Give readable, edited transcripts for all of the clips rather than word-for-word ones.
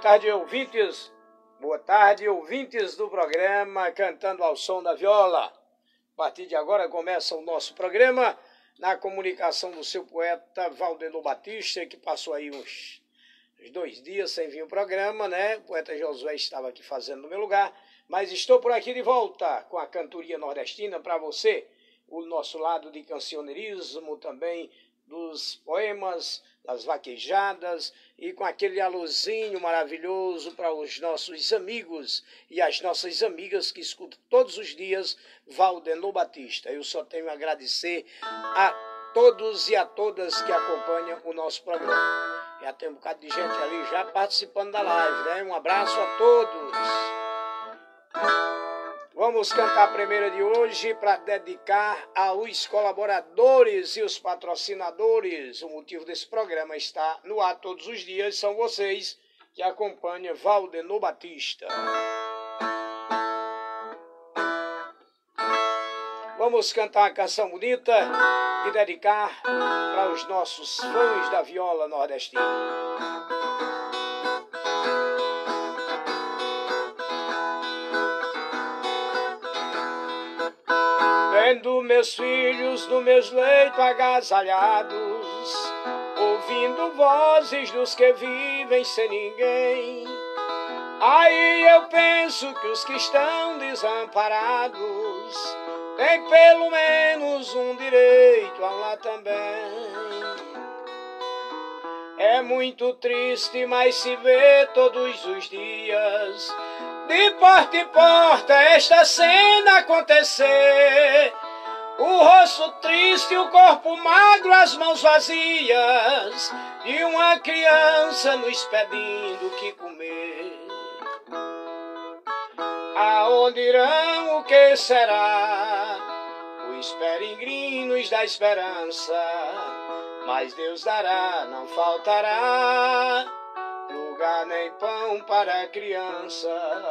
tarde, ouvintes. Boa tarde, ouvintes do programa Cantando ao Som da Viola. A partir de agora começa o nosso programa na comunicação do seu poeta Valdenor Batista, que passou aí uns 2 dias sem vir o programa, né? O poeta Josué estava aqui fazendo no meu lugar, mas estou por aqui de volta com a cantoria nordestina para você, o nosso lado de cancioneirismo também, dos poemas, das vaquejadas e com aquele alôzinho maravilhoso para os nossos amigos e as nossas amigas que escutam todos os dias Valdenor Batista. Eu só tenho a agradecer a todos e a todas que acompanham o nosso programa. Já tem um bocado de gente ali já participando da live, né? Um abraço a todos. Vamos cantar a primeira de hoje para dedicar aos colaboradores e os patrocinadores. O motivo desse programa está no ar todos os dias. São vocês que acompanham Valdenor Batista. Vamos cantar uma canção bonita e dedicar para os nossos fãs da viola nordestina. Vendo meus filhos no meus leitos agasalhados, ouvindo vozes dos que vivem sem ninguém. Aí eu penso que os que estão desamparados têm pelo menos um direito a um lar também. É muito triste, mas se vê todos os dias, de porta em porta, esta cena acontecer. O rosto triste, o corpo magro, as mãos vazias, de uma criança nos pedindo o que comer. Aonde irão, o que será? Os peregrinos da esperança, mas Deus dará, não faltará lugar nem pão para a criança.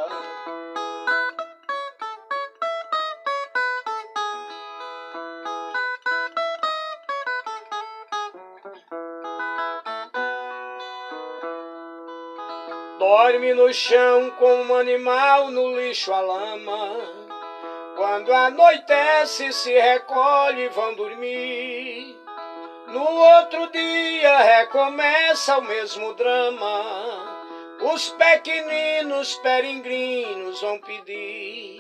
Dorme no chão como um animal no lixo a lama. Quando anoitece se recolhe e vão dormir. No outro dia recomeça o mesmo drama. Os pequeninos peregrinos vão pedir.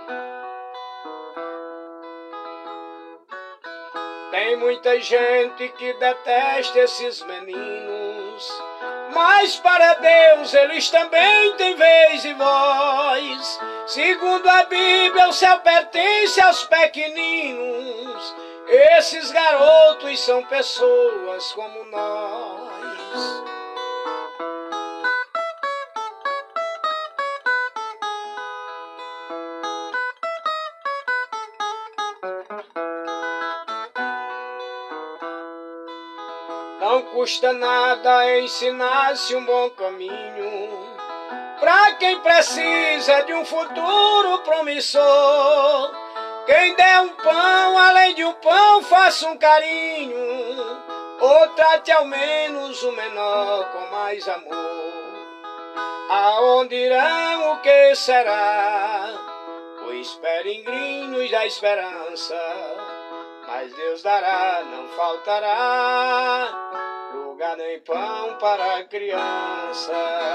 Tem muita gente que detesta esses meninos, mas para Deus eles também têm vez e voz. Segundo a Bíblia, o céu pertence aos pequeninos. Esses garotos são pessoas como nós. Não custa nada ensinar-se um bom caminho para quem precisa de um futuro promissor. Quem der um pão, além de um pão, faça um carinho, ou trate ao menos o menor com mais amor. Aonde irão, o que será? Os peregrinos da esperança, mas Deus dará, não faltará lugar nem pão para a criança.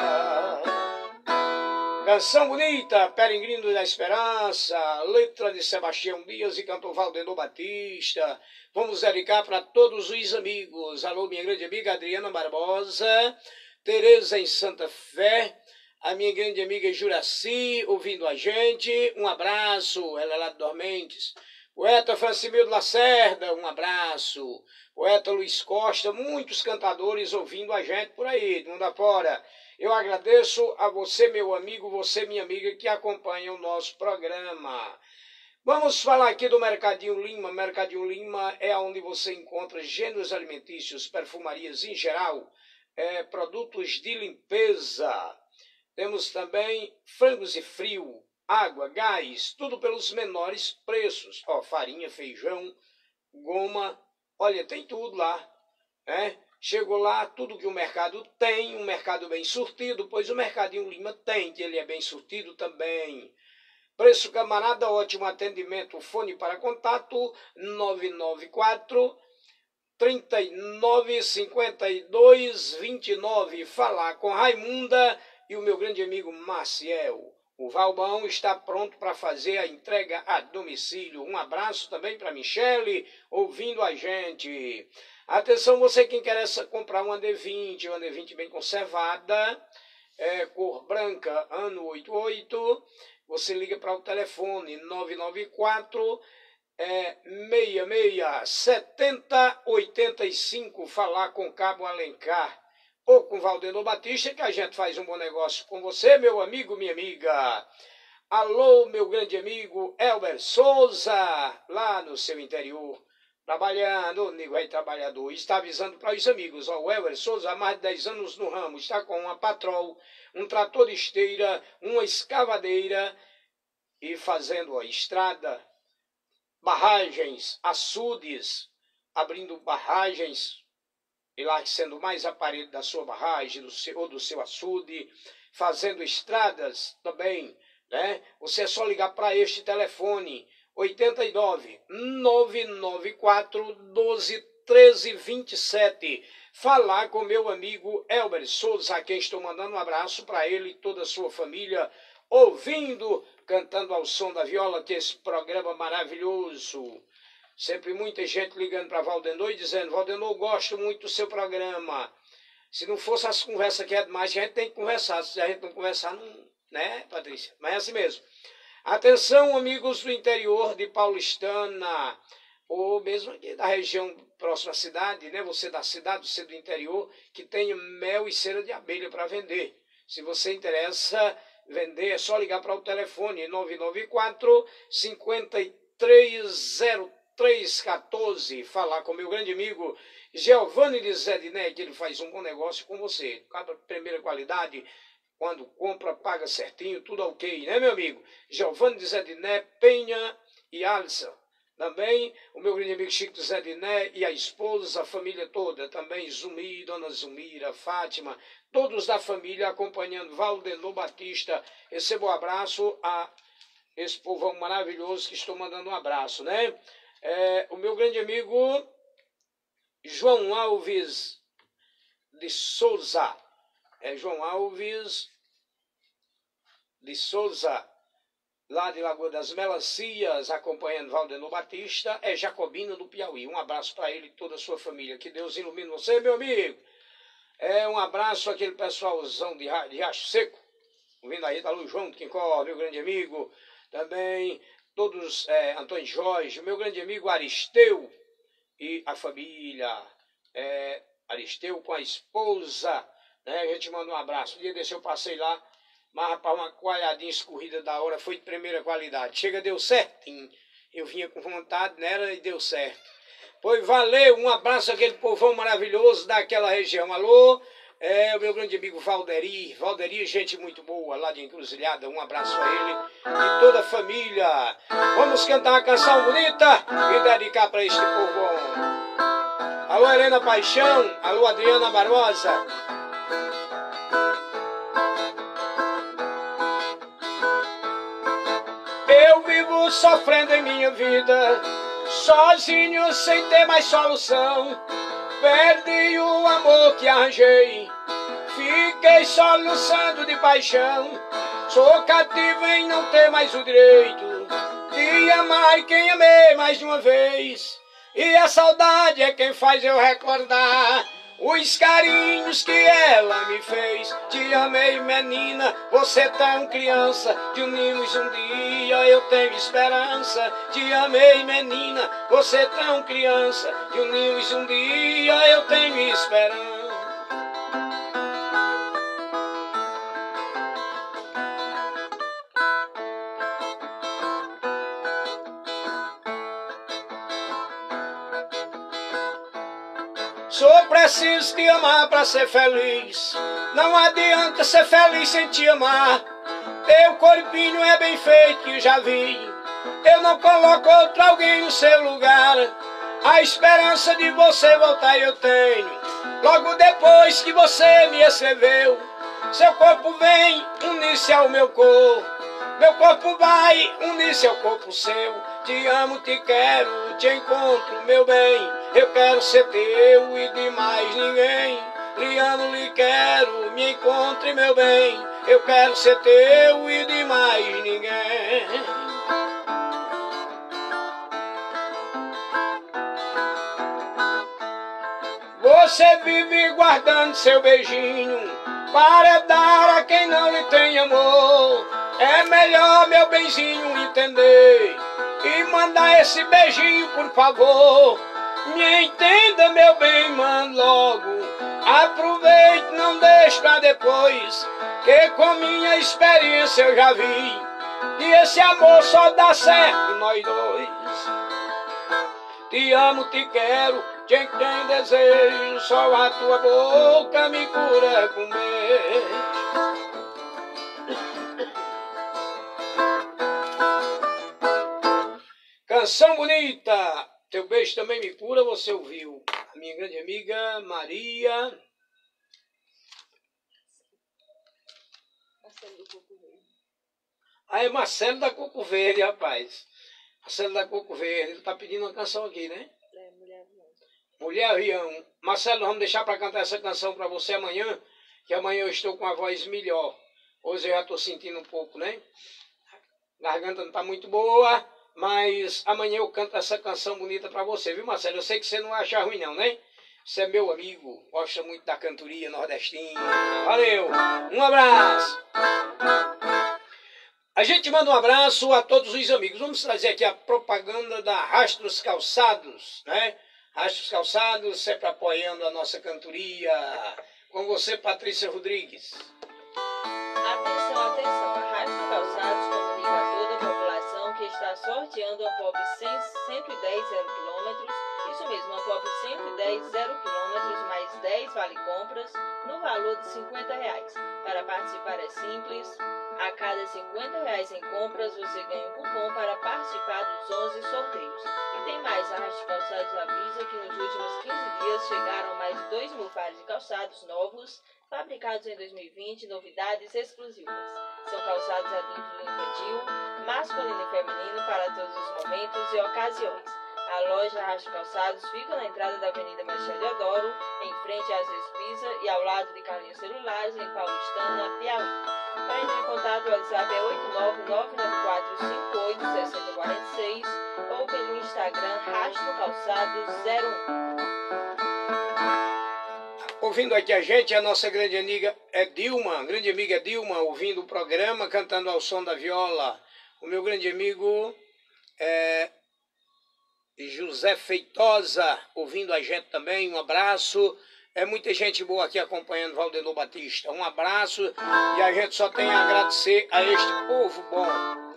Canção bonita, Peregrino da Esperança, letra de Sebastião Dias e cantor Valdenor Batista. Vamos dedicar para todos os amigos. Alô, minha grande amiga Adriana Barbosa, Tereza em Santa Fé, a minha grande amiga Juraci, ouvindo a gente. Um abraço, ela é lá de Dormentes. Poeta Francimildo Lacerda, um abraço. Poeta Luiz Costa, muitos cantadores ouvindo a gente por aí, de mundo afora. Eu agradeço a você, meu amigo, você, minha amiga, que acompanha o nosso programa. Vamos falar aqui do Mercadinho Lima. Mercadinho Lima é onde você encontra gêneros alimentícios, perfumarias em geral, produtos de limpeza. Temos também frangos e frio, água, gás, tudo pelos menores preços. Ó, farinha, feijão, goma, olha, tem tudo lá, né? Chegou lá, tudo que o mercado tem, um mercado bem surtido, pois o Mercadinho Lima tem, que ele é bem surtido também. Preço camarada, ótimo atendimento, fone para contato 994 39 52 29. Falar com Raimunda e o meu grande amigo Maciel. O Valbão está pronto para fazer a entrega a domicílio. Um abraço também para Michele, ouvindo a gente. Atenção, você que interessa comprar uma D20, uma D20 bem conservada, cor branca, ano 88, você liga para o telefone 994 66 70 85, falar com Cabo Alencar ou com Valdenor Batista, que a gente faz um bom negócio com você, meu amigo, minha amiga. Alô, meu grande amigo Elber Souza, lá no seu interior, trabalhando, o nego aí trabalhador, está avisando para os amigos, ó, o Elber Souza há mais de 10 anos no ramo, está com uma patrol, um trator de esteira, uma escavadeira e fazendo a estrada, barragens, açudes, abrindo barragens, e lá sendo mais aparelho da sua barragem ou do seu açude, fazendo estradas também, né? Você é só ligar para este telefone, 89 994 12 13 27. Falar com meu amigo Elber Souza, a quem estou mandando um abraço para ele e toda a sua família, ouvindo, cantando ao som da viola, que esse programa maravilhoso. Sempre muita gente ligando para Valdenor e dizendo, Valdenor, gosto muito do seu programa. Se não fosse as conversas que é demais, a gente tem que conversar. Se a gente não conversar, não, né, Patrícia? Mas é assim mesmo. Atenção, amigos do interior de Paulistana, ou mesmo aqui da região próxima à cidade, né? Você da cidade, você do interior, que tem mel e cera de abelha para vender. Se você interessa vender, é só ligar para o telefone 994 530314, falar com meu grande amigo Giovanni de Zediné, que ele faz um bom negócio com você. Cada primeira qualidade, quando compra, paga certinho, tudo ok, né, meu amigo? Giovanni de Zediné, Penha e Alisson. Também o meu grande amigo Chico de Zediné e a esposa, a família toda. Também Zumi, Dona Zumira, Fátima, todos da família acompanhando Valdenor Batista. Recebo um abraço a esse povão maravilhoso que estou mandando um abraço, né? O meu grande amigo João Alves de Souza. João Alves de Souza, lá de Lagoa das Melancias, acompanhando Valdenor Batista, é Jacobina do Piauí. Um abraço para ele e toda a sua família. Que Deus ilumine você, meu amigo. Um abraço àquele pessoalzão de Riacho Seco, vindo aí da Luz João do Quincó, meu grande amigo. Também todos, Antônio Jorge, meu grande amigo Aristeu e a família, Aristeu com a esposa, né? A gente manda um abraço. Um dia desse eu passei lá, mas rapaz, uma coalhadinha escorrida da hora, foi de primeira qualidade. Chega, deu certinho. Eu vinha com vontade, né? E deu certo. Pois valeu, um abraço àquele povão maravilhoso daquela região. Alô? O meu grande amigo Valderi, gente muito boa, lá de Encruzilhada, um abraço a ele e toda a família. Vamos cantar uma canção bonita e dedicar para este povão. Alô, Helena Paixão, alô, Adriana Barbosa. Eu vivo sofrendo em minha vida, sozinho sem ter mais solução. Perdi o amor que arranjei, fiquei soluçando de paixão. Sou cativo em não ter mais o direito de amar quem amei mais de uma vez. E a saudade é quem faz eu recordar os carinhos que ela me fez. Te amei, menina, você tão criança, te unimos um dia, eu tenho esperança. Te amei, menina, você tão criança, te unimos um dia, eu tenho esperança. Só preciso te amar pra ser feliz. Não adianta ser feliz sem te amar. Teu corpinho é bem feito, eu já vi. Eu não coloco outro alguém no seu lugar. A esperança de você voltar eu tenho. logo depois que você me escreveu. Seu corpo vem unir-se ao meu corpo, meu corpo vai unir-se ao corpo seu. Te amo, te quero, te encontro, meu bem. Eu quero ser teu e de mais ninguém. Lhe amo, lhe quero, me encontre, meu bem. Eu quero ser teu e de mais ninguém. Você vive guardando seu beijinho para dar a quem não lhe tem amor. É melhor, meu benzinho, entender e mandar esse beijinho, por favor. Me entenda, meu bem, manda logo. Aproveite, não deixe pra depois, que com minha experiência eu já vi que esse amor só dá certo nós dois. Te amo, te quero, quem tem desejo, só a tua boca me cura com beijo. Canção bonita, teu beijo também me cura, você ouviu. A minha grande amiga Maria. Marcelo do Coco Verde. Ah, é Marcelo da Coco Verde, rapaz. Marcelo da Coco Verde, ele tá pedindo uma canção aqui, né? É, Mulher Avião. Mulher Avião. Marcelo, vamos deixar para cantar essa canção para você amanhã, que amanhã eu estou com a voz melhor. Hoje eu já estou sentindo um pouco, né? A garganta não tá muito boa, mas amanhã eu canto essa canção bonita para você, viu, Marcelo? Eu sei que você não acha ruim não, né? Você é meu amigo, gosta muito da cantoria nordestina. Valeu, um abraço. A gente manda um abraço a todos os amigos. Vamos trazer aqui a propaganda da Rastros Calçados, né? Rastros Calçados, sempre apoiando a nossa cantoria. Com você, Patrícia Rodrigues. Atenção, atenção. A Rastros Calçados comunica a toda a população que está sorteando uma POP 110 0 km. Isso mesmo, uma POP 110 0 km mais 10 vale-compras no valor de R$50. Para participar é simples. A cada R$50 em compras, você ganha um cupom para participar dos 11 sorteios. E tem mais, a Rastros Calçados avisa que nos últimos 15 dias chegaram mais de 2.000 pares de calçados novos, fabricados em 2020, novidades exclusivas. São calçados adultos e infantil, masculino e feminino para todos os momentos e ocasiões. A loja Rastros Calçados fica na entrada da Avenida Marechal Deodoro, em frente às Respisa e ao lado de Carlinhos Celulares, em Paulistana, Piauí. Para entrar em contato, o WhatsApp é 89994586046 ou pelo Instagram Rastros Calçados 01. Ouvindo aqui a gente, a nossa grande amiga é Dilma, ouvindo o programa, cantando ao som da viola. O meu grande amigo é José Feitosa, ouvindo a gente também, um abraço. É muita gente boa aqui acompanhando Valdenor Batista. Um abraço e a gente só tem a agradecer a este povo bom.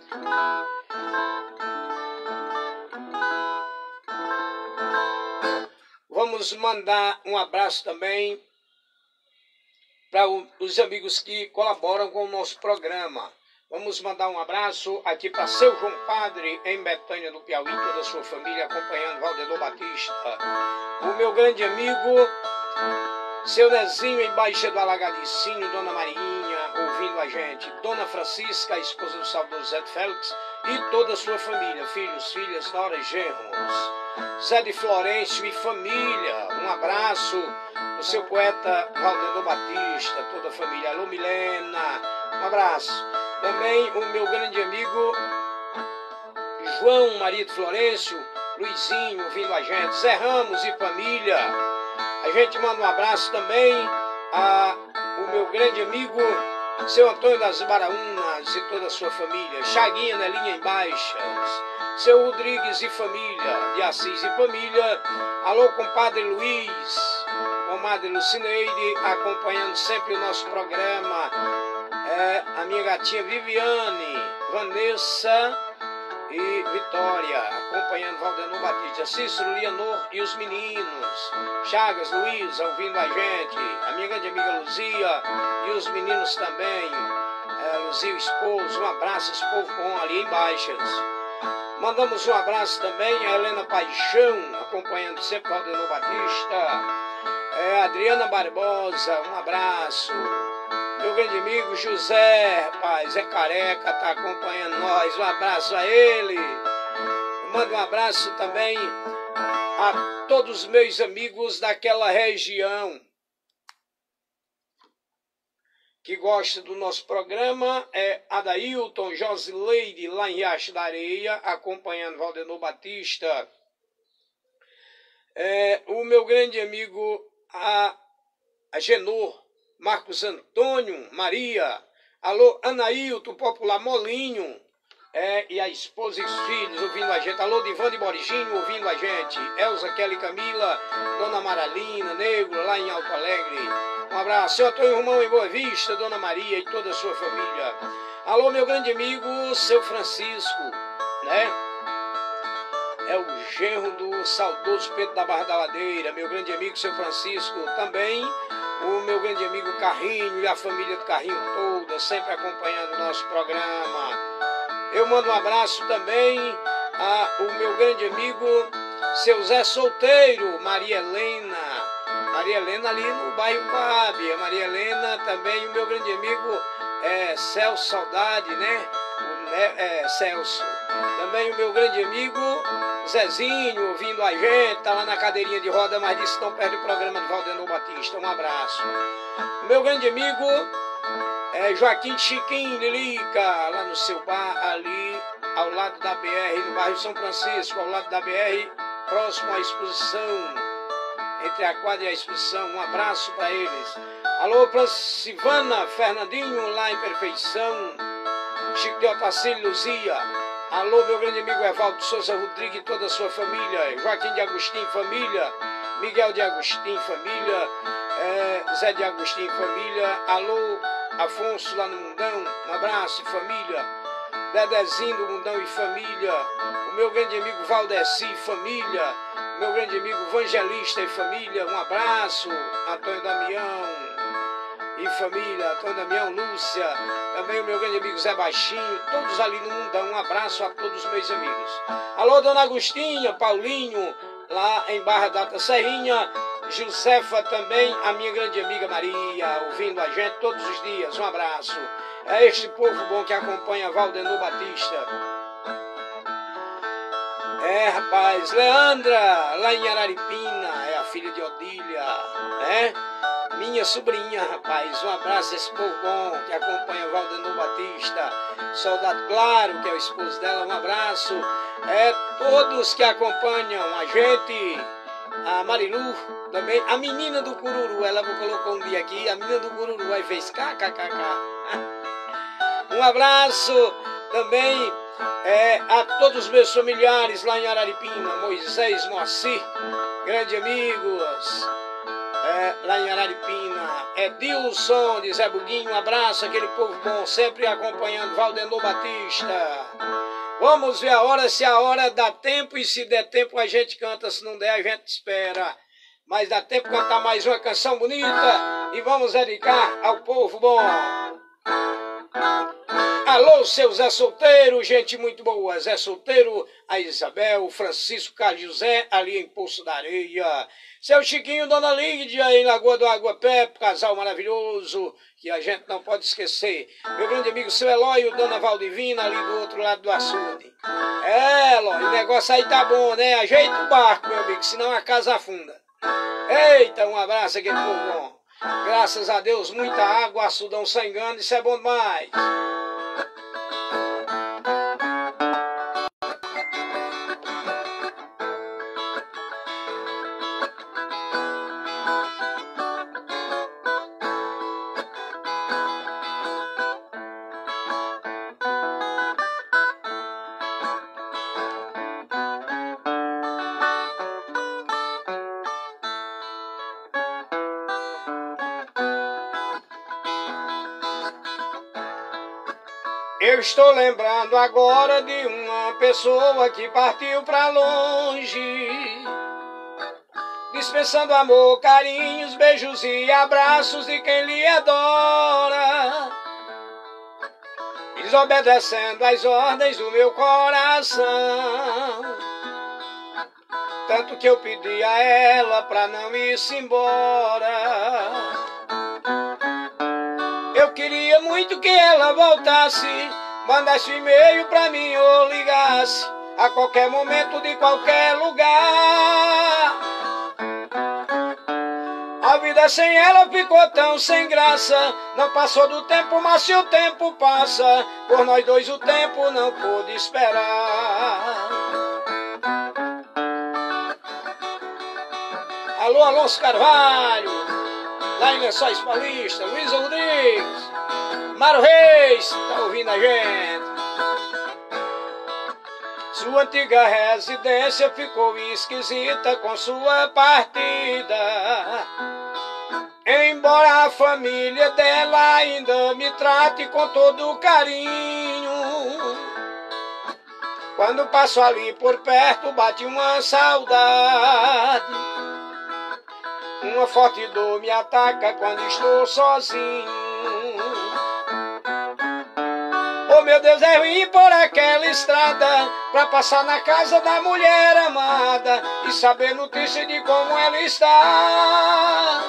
Vamos mandar um abraço também para os amigos que colaboram com o nosso programa. Vamos mandar um abraço aqui para seu João Padre, em Betânia do Piauí, toda a sua família acompanhando Valdenor Batista. O meu grande amigo, seu Nezinho, embaixo do Alagadicinho, Dona Marinha, ouvindo a gente. Dona Francisca, a esposa do saudoso Zé de Félix, e toda a sua família, filhos, filhas, noras, genros. Zé de Florencio e família, um abraço. O seu poeta Valdenor Batista, toda a família. Alô, Milena, um abraço. Também o meu grande amigo João Maria de Florencio, Luizinho, ouvindo a gente. Zé Ramos e família. A gente manda um abraço também ao meu grande amigo seu Antônio das Baraunas e toda a sua família. Chaguinha, Nelinha em Baixas. Seu Rodrigues e família. De Assis e família. Alô, compadre Luiz. Comadre Lucineide, acompanhando sempre o nosso programa. A minha gatinha Viviane, Vanessa e Vitória, acompanhando Valdenor Batista. Cícero, Leonor e os meninos. Chagas, Luiz, ouvindo a gente. A minha grande amiga Luzia e os meninos também. Luzia, o esposo, um abraço, esse povo bom ali em Baixas. Mandamos um abraço também a Helena Paixão, acompanhando sempre Valdenor Batista. Adriana Barbosa, um abraço. Meu grande amigo José, rapaz, é careca, tá acompanhando nós. Um abraço a ele. Eu mando um abraço também a todos os meus amigos daquela região que gosta do nosso programa. Adailton, Josileide, lá em Riacho da Areia, acompanhando Valdenor Batista. O meu grande amigo Agenor, Marcos Antônio, Maria. Alô, Anailton, popular Molinho. E a esposa e os filhos ouvindo a gente. Alô, Divane Borginho ouvindo a gente. Elza, Kelly, Camila, Dona Maralina, Negro, lá em Alto Alegre. Um abraço. Seu Antônio Romão em Boa Vista, Dona Maria e toda a sua família. Alô, meu grande amigo, seu Francisco, né? É o genro do saudoso Pedro da Barra da Ladeira. Meu grande amigo, seu Francisco, também. O meu grande amigo Carrinho e a família do Carrinho toda, sempre acompanhando o nosso programa. Eu mando um abraço também ao meu grande amigo, seu Zé Solteiro, Maria Helena. Maria Helena ali no bairro Coab. Maria Helena também, o meu grande amigo Celso Saudade, né? Celso. Também o meu grande amigo Zezinho, ouvindo a gente, tá lá na cadeirinha de roda, mas disse que não perde o programa do Valdenor Batista. Um abraço. O meu grande amigo Joaquim Chiquinho Lilica, lá no seu bar, ali ao lado da BR, no bairro São Francisco, ao lado da BR, próximo à exposição, entre a quadra e a exposição. Um abraço para eles. Alô, Silvana Fernandinho, lá em Perfeição. Chico de Otacílio, Luzia. Alô, meu grande amigo Evaldo Souza Rodrigues e toda a sua família. Joaquim de Agostinho, família. Miguel de Agostinho, família. Zé de Agostinho, família. Alô, Afonso lá no Mundão. Um abraço, família. Dedezinho do Mundão e família. O meu grande amigo Valdeci, família. O meu grande amigo Evangelista e família. Um abraço. Antônio Damião e família, Antônio Damião, Lúcia, também o meu grande amigo Zé Baixinho, todos ali no Mundão. Um abraço a todos os meus amigos. Alô, Dona Agostinha, Paulinho, lá em Barra da Serrinha, Josefa também, a minha grande amiga Maria, ouvindo a gente todos os dias. Um abraço. É este povo bom que acompanha Valdenor Batista. Rapaz, Leandra, lá em Araripina, é a filha de Odília, né? Minha sobrinha, rapaz, um abraço a esse povo bom que acompanha Valdenor Batista. Soldado Claro, que é o esposo dela, um abraço. Todos que acompanham a gente. A Marilu também, a menina do Cururu, ela colocou um dia aqui, a menina do Cururu, aí fez kkkk. Um abraço também a todos os meus familiares lá em Araripina, Moisés, Moacir, grandes amigos. Lá em Araripina, Edilson de Zé Buguinho, um abraço, aquele povo bom, sempre acompanhando Valdenor Batista. Vamos ver a hora, se a hora dá tempo, e se der tempo a gente canta, se não der a gente espera. Mas dá tempo de cantar mais uma canção bonita e vamos dedicar ao povo bom. Alô, seu Zé Solteiro, gente muito boa. Zé Solteiro, a Isabel, o Francisco, Carlos José, ali em Poço da Areia. Seu Chiquinho, Dona Lídia, em Lagoa do Aguapé, casal maravilhoso, que a gente não pode esquecer. Meu grande amigo, seu Eloy, Dona Valdivina, ali do outro lado do açude. Eloy, o negócio aí tá bom, né? Ajeita o barco, meu amigo, senão a casa afunda. Eita, um abraço, aquele povo bom. Graças a Deus, muita água, açudão sem engano, isso é bom demais. Eu estou lembrando agora de uma pessoa que partiu pra longe, dispensando amor, carinhos, beijos e abraços de quem lhe adora, desobedecendo às ordens do meu coração. tanto que eu pedi a ela pra não ir-se embora. Eu queria muito que ela voltasse, mandasse e-mail pra mim ou ligasse a qualquer momento de qualquer lugar. A vida sem ela ficou tão sem graça. Não passou do tempo, mas se o tempo passa, por nós dois o tempo não pôde esperar. Alô, Alonso Carvalho, lá em Lençóis Paulista, Luísa Rodrigues, Mário Reis, tá ouvindo a gente? Sua antiga residência ficou esquisita com sua partida. Embora a família dela ainda me trate com todo carinho, quando passo ali por perto bate uma saudade. Uma forte dor me ataca quando estou sozinho. Oh meu Deus, é ruim por aquela estrada pra passar na casa da mulher amada e saber notícia de como ela está.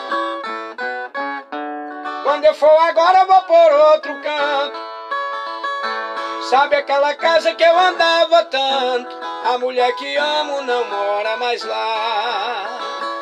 Quando eu for agora eu vou por outro canto. Sabe aquela casa que eu andava tanto? A mulher que amo não mora mais lá.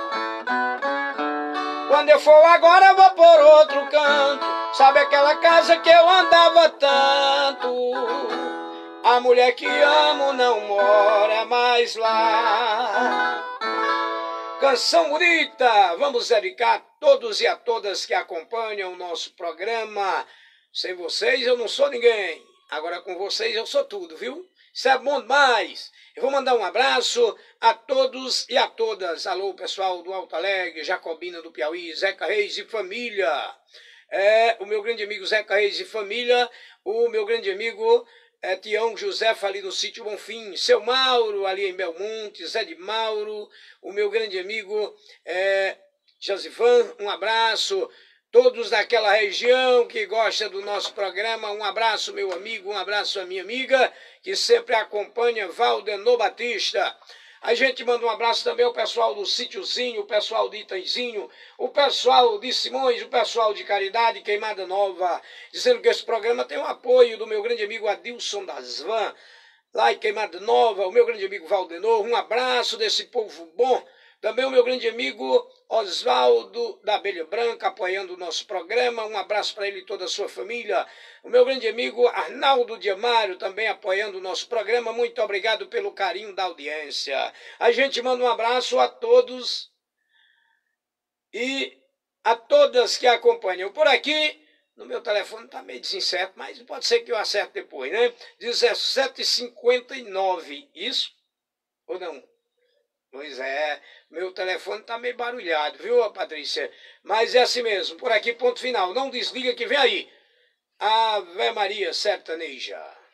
Quando eu for agora eu vou por outro canto. Sabe aquela casa que eu andava tanto? A mulher que amo não mora mais lá. Canção bonita! Vamos dedicar a todos e a todas que acompanham o nosso programa. Sem vocês eu não sou ninguém. Agora com vocês eu sou tudo, viu? Isso é bom demais. Eu vou mandar um abraço a todos e a todas. Alô, pessoal do Alto Alegre, Jacobina do Piauí, Zeca Reis e família. O meu grande amigo Zeca Reis e família. O meu grande amigo Tião José ali no sítio Bonfim. Seu Mauro ali em Belmonte, Zé de Mauro. O meu grande amigo Josivan, um abraço. Todos daquela região que gostam do nosso programa, um abraço, meu amigo, um abraço a minha amiga, que sempre acompanha, Valdenor Batista. A gente manda um abraço também ao pessoal do Sítiozinho, o pessoal de Itanzinho, o pessoal de Simões, o pessoal de Caridade, Queimada Nova, dizendo que esse programa tem o apoio do meu grande amigo Adilson das Van, lá em Queimada Nova, o meu grande amigo Valdenor, um abraço desse povo bom. Também o meu grande amigo Oswaldo da Abelha Branca apoiando o nosso programa. Um abraço para ele e toda a sua família. O meu grande amigo Arnaldo Diamário também apoiando o nosso programa. Muito obrigado pelo carinho da audiência. A gente manda um abraço a todos e a todas que acompanham por aqui. No meu telefone está meio desincerto, mas pode ser que eu acerte depois, né? 17h59, isso? Ou não? Pois é, meu telefone tá meio barulhado, viu, Patrícia? Mas é assim mesmo, por aqui, ponto final. Não desliga que vem aí. Ave Maria Sertaneja.